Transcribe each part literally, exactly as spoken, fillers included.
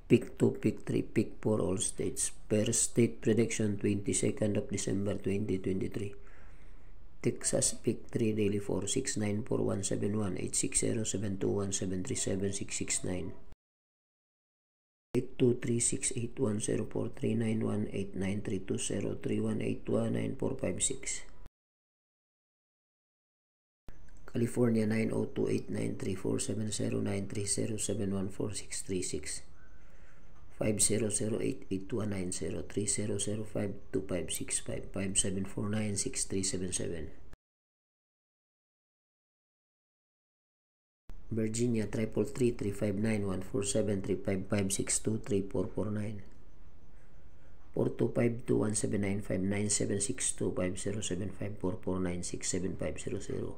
Pick two, Pick three, Pick four, all states. Per state prediction, twenty-second of December twenty twenty-three. Texas, Pick three, Daily four, six nine four one seven one, eight six zero seven two one seven three seven six six nine. eight two three six eight one zero four three nine one eight nine three two zero three one eight one nine four five six. California, nine oh two eight nine three four seven zero nine three zero seven one four six three six. five zero zero eight eight one nine zero three zero zero five two five six five five seven four nine six three seven seven. Virginia, triple three three five nine one four seven three five five six two three four four nine. four two five two one seven nine five nine seven six two five zero seven five four four nine six seven five zero zero.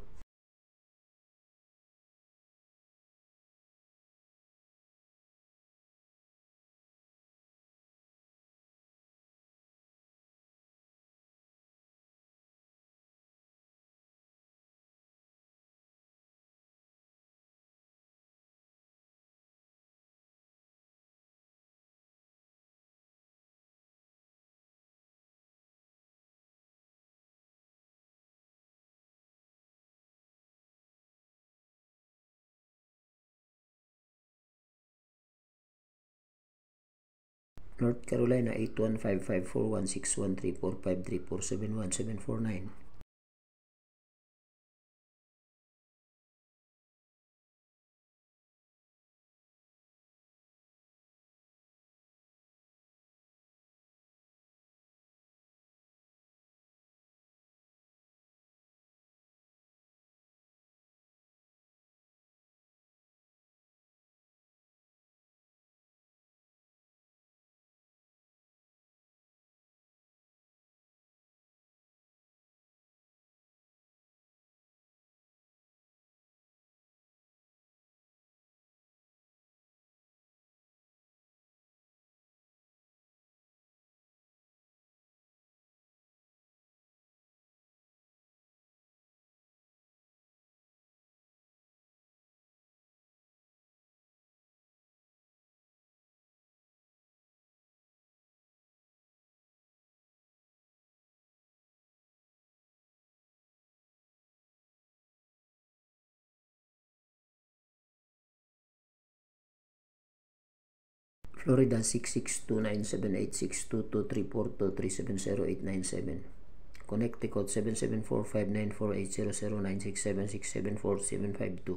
North Carolina, eight one five five four one six one three four five three four seven one seven four nine. Florida, six six two nine seven eight six two two three four two three seven zero eight nine seven. Connecticut, seven seven four five nine four eight zero zero nine six seven six seven four seven five two.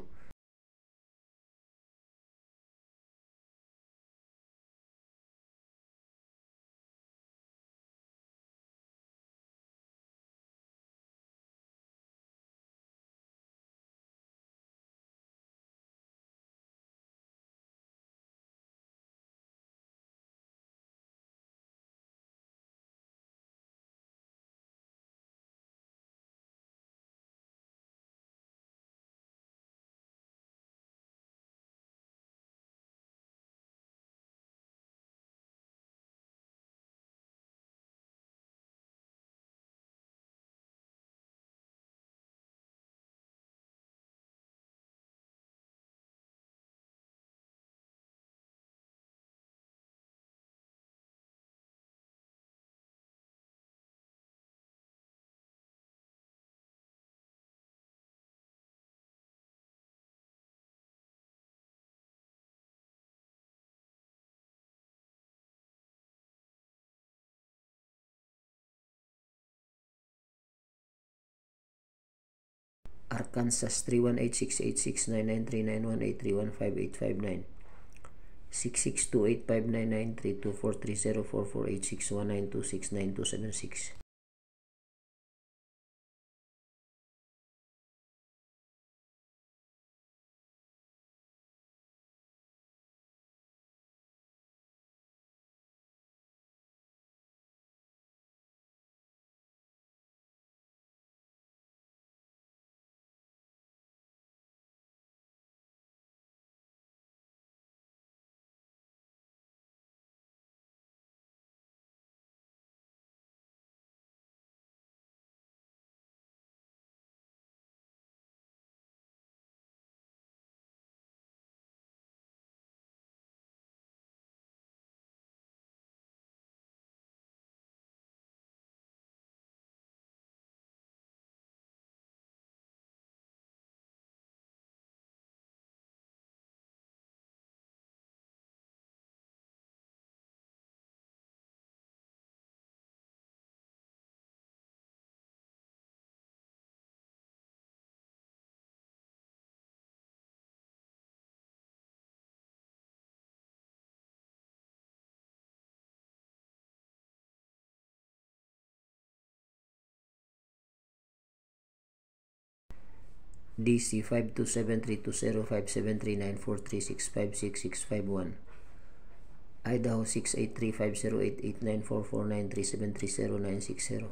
Arkansas, three one eight six eight six nine nine three nine one eight three one five eight five nine. six six two eight five nine nine three two four three zero four four eight six one nine two six nine two seven six. D C five two seven three two zero five seven three nine four three six five six six five one. Idaho six eight three five zero eight eight nine four four nine three seven three zero nine six zero.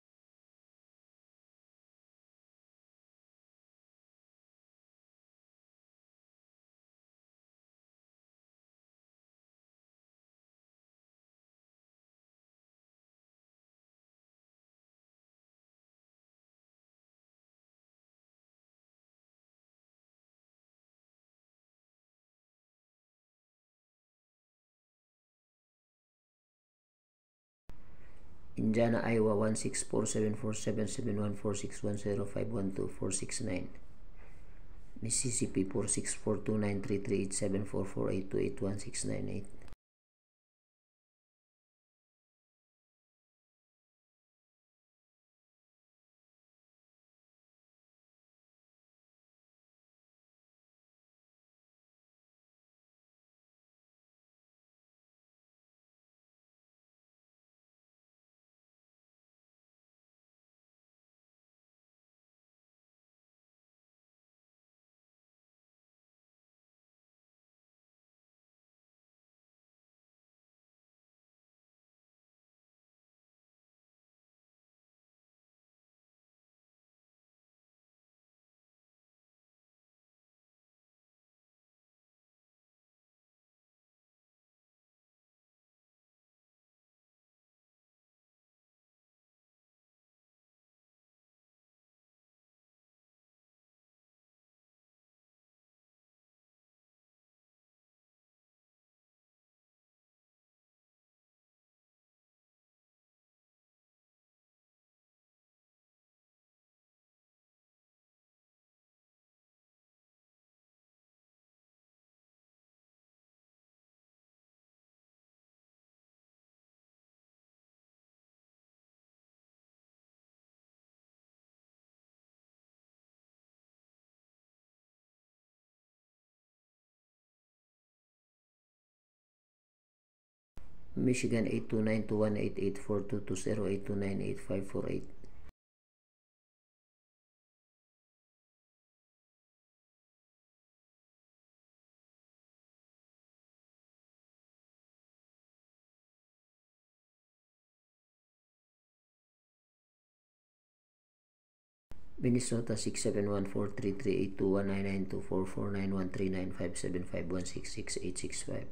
Indiana, Iowa one six four seven four seven seven one four six one zero five one two four six nine. Mississippi four six four two nine three three eight seven four four eight two eight one six nine eight. Michigan eight two nine two one eight eight four two two zero eight two nine eight five four eight. Minnesota six seven one four three three eight two one nine nine two four four nine one three nine five seven five one six six eight six five.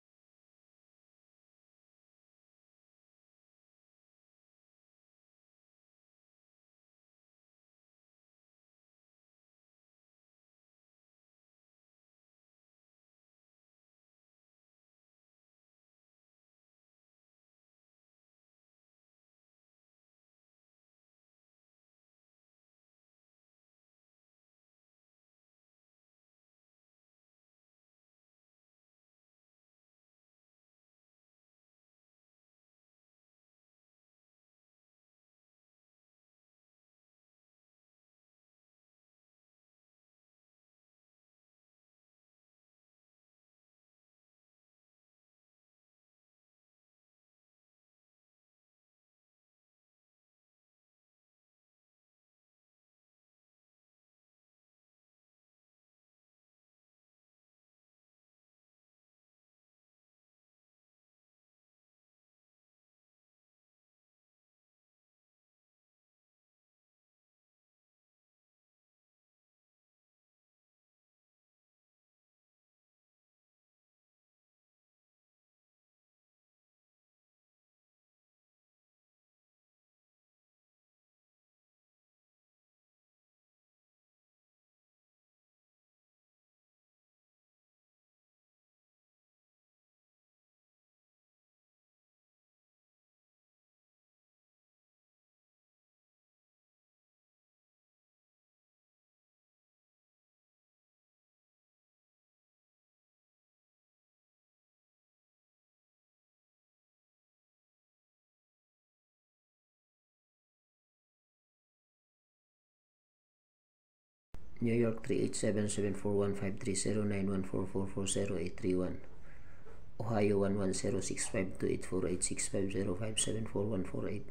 New York three eight seven seven four one five three zero nine one four four four zero eight three one. Ohio one one zero six five two eight four eight six five zero five seven four one four eight.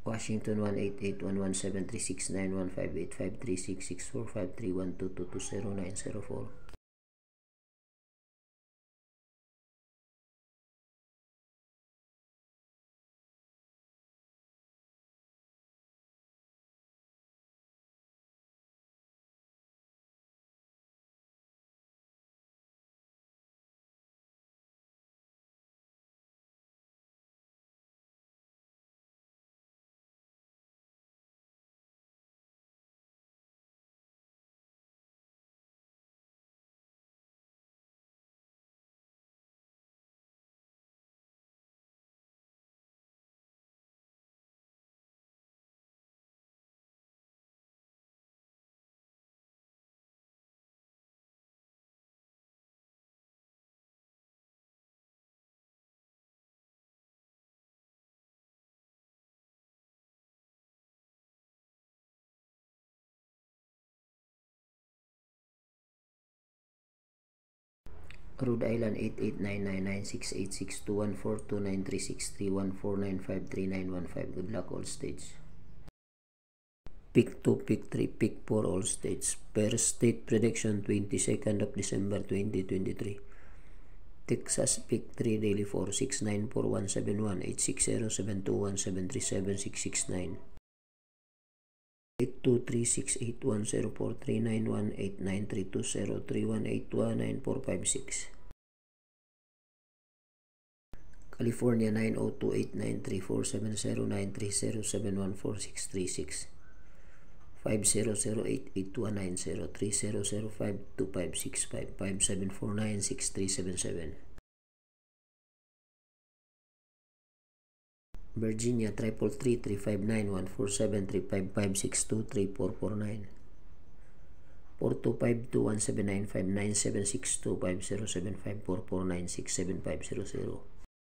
Washington one eight eight one one seven three six nine one five eight five three six six four five three one two two two zero nine zero four. Rhode Island eight eight nine nine nine six eight six two one four two nine three six three one four nine five three nine one five. Good luck all states. Pick two, pick three, pick four all states. Per state prediction twenty-second of December twenty twenty-three. Texas pick three daily four six nine four one seven one eight six zero seven two one seven three seven six six nine. eight two three six eight one zero four three nine one eight nine three two zero three one eight one nine four five six. California nine oh two eight nine three four seven zero nine three zero seven one four six three six. five zero zero eight eight one nine zero three zero zero five two five six five five seven four nine six three seven seven. Virginia triple three three five nine one four seven three five five six two three four four nine. four two five two one seven nine five nine seven six two five zero seven five four four nine six seven five zero zero.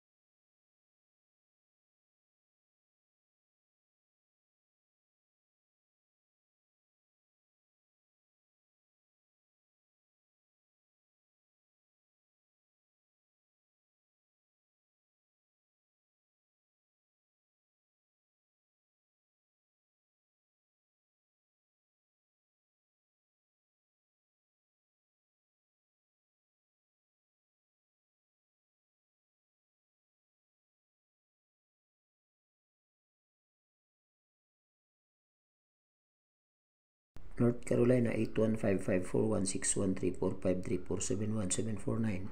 North Carolina eight one five five four one six one three four five three four seven one seven four nine.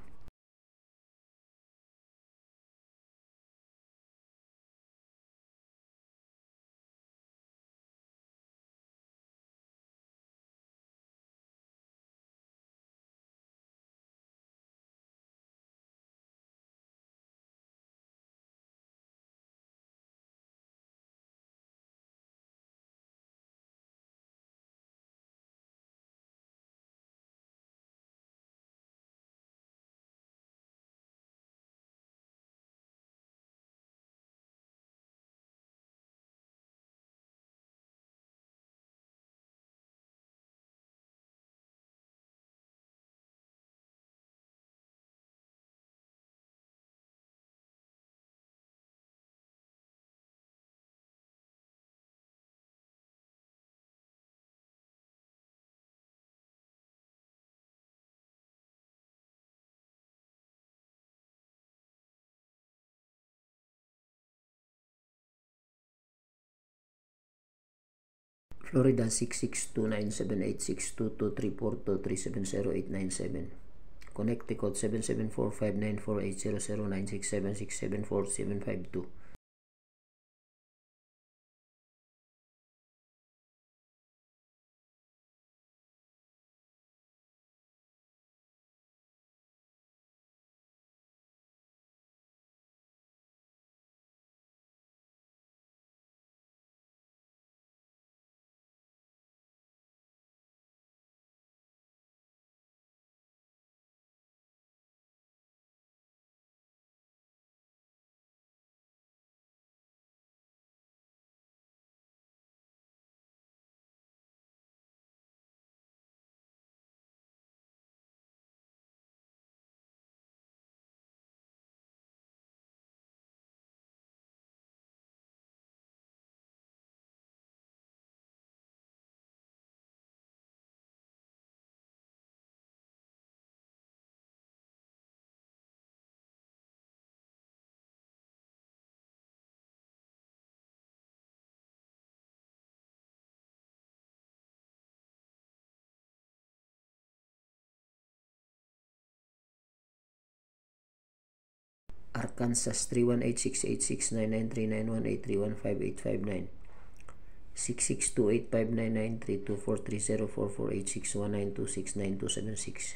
Florida six six two nine seven eight six two two three four two three seven zero eight nine seven. Connecticut seven seven four five nine four eight zero zero nine six seven six seven four seven five two. Arkansas three one eight six eight six nine nine three nine one eight three one five eight five nine six six two eight five nine nine three two four three zero four four eight six one nine two six nine two seven six.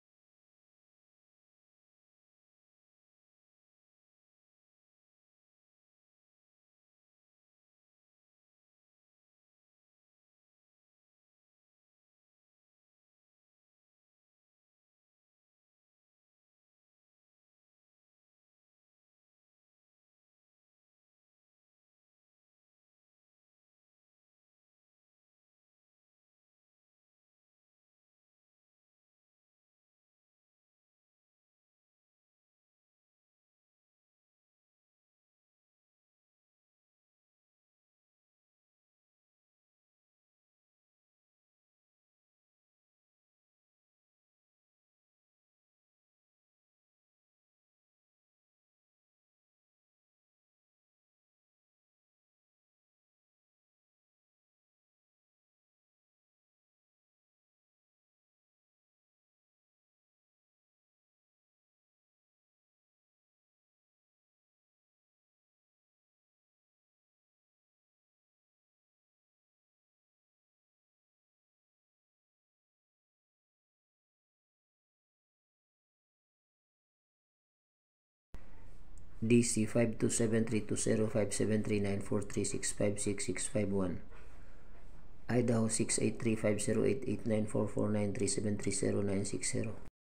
D C five two seven three two zero five seven three nine four three six five six six five one. Idaho six eight three five zero eight eight nine four four nine three seven three zero nine six zero.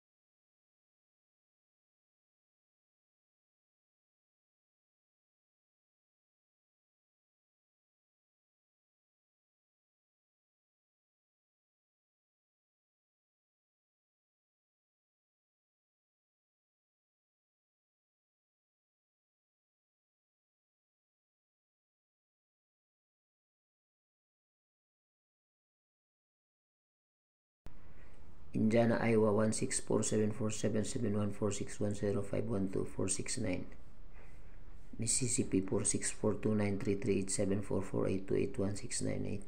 Indiana, Iowa one six four seven four seven seven one four six one zero five one two four six nine. Mississippi four six four two nine three three eight seven four four eight two eight one six nine eight.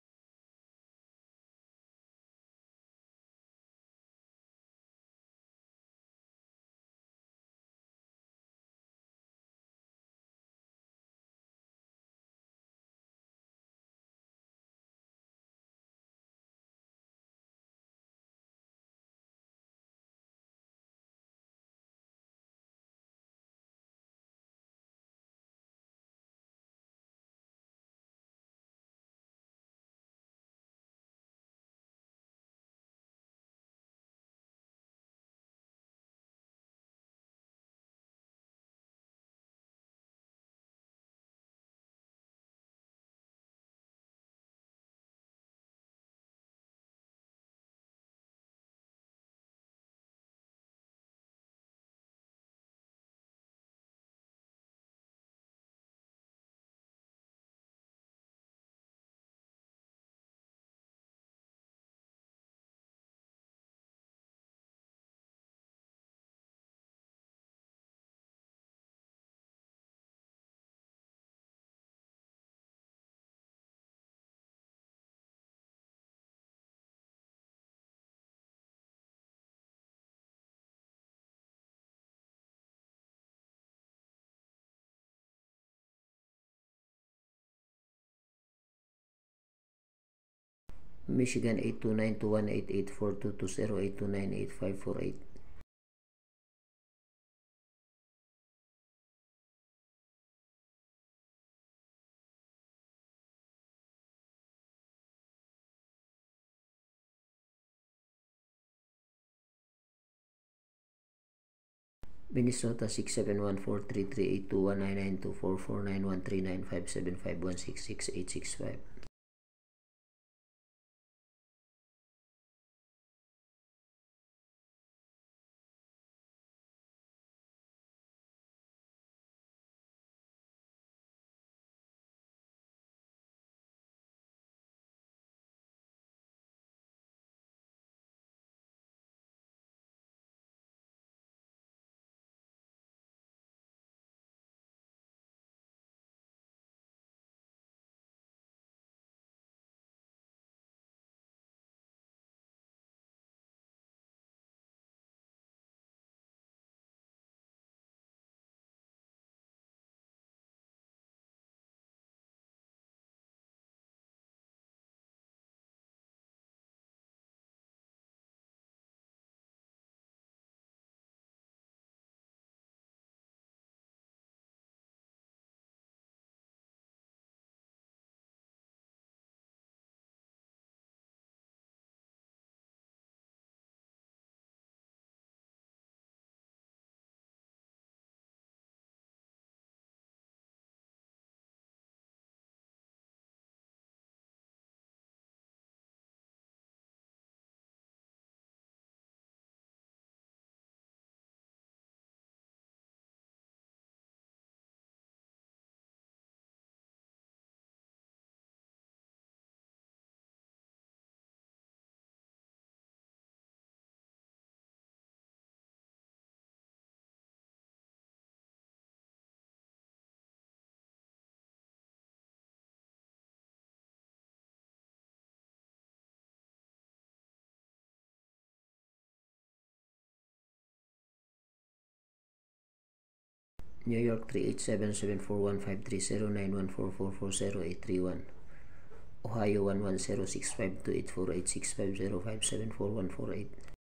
Michigan eight two nine two one eight eight four two two zero eight two nine eight five four eight. Minnesota six seven one four three three eight two one nine nine two four four nine one three nine five seven five one six six eight six five. New York three eight seven seven four one five three zero nine one four four four zero eight three one. Ohio one one zero six five two eight four eight six five zero five seven four one four eight.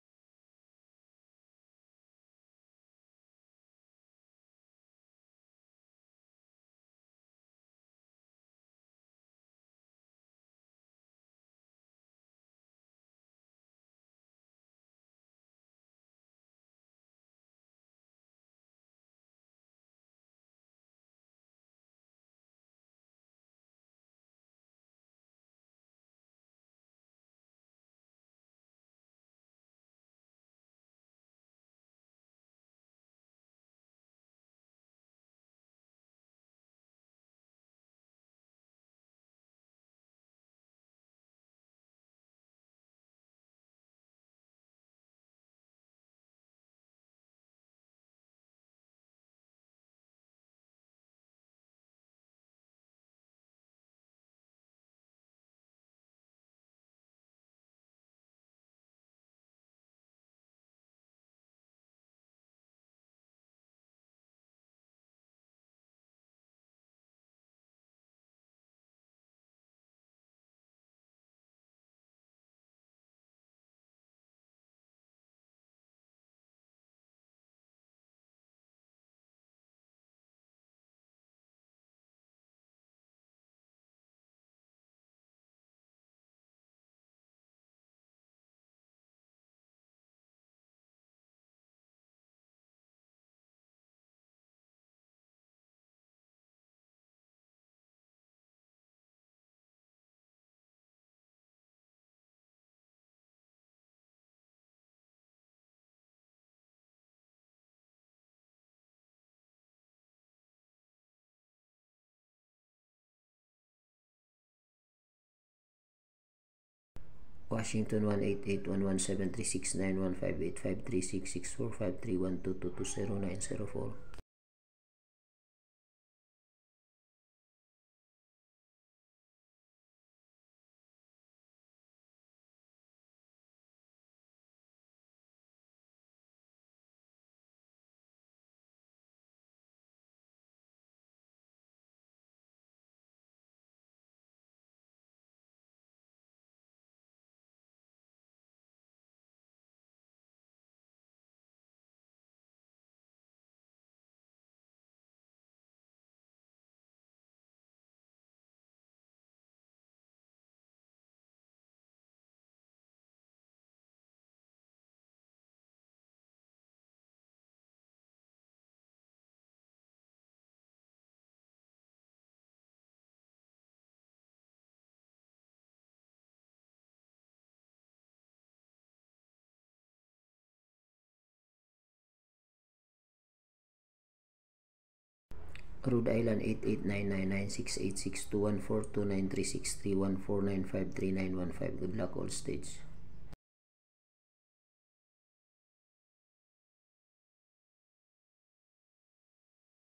Washington one eight eight one one seven three six nine one five eight five three six six four five three one two two two zero nine zero four. Rhode Island eight eight nine nine nine six eight six two one four two nine three six three one four nine five three nine one five. Good luck all stage.